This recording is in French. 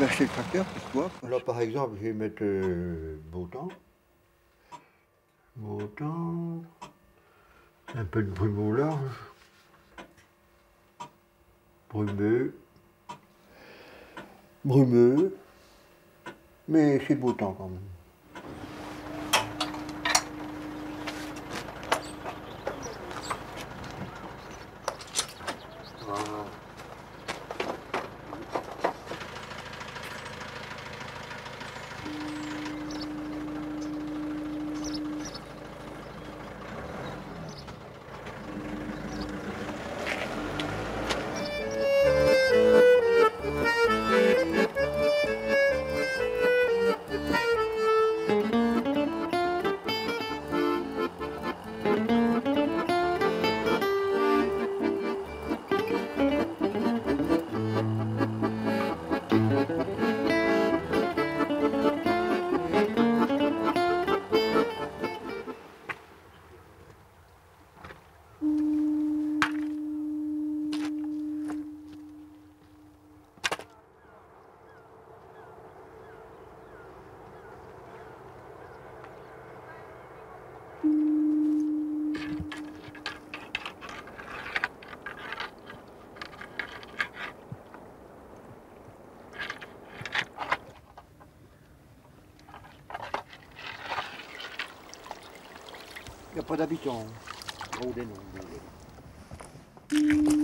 avez acheté le tracteur, pourquoi? Là, par exemple, je vais mettre beau temps. Beau temps. Un peu de brume large. Brumeux. Brumeux. Mais c'est beau temps quand même. Voilà. Il n'y a pas d'habitants. Oh, des noms.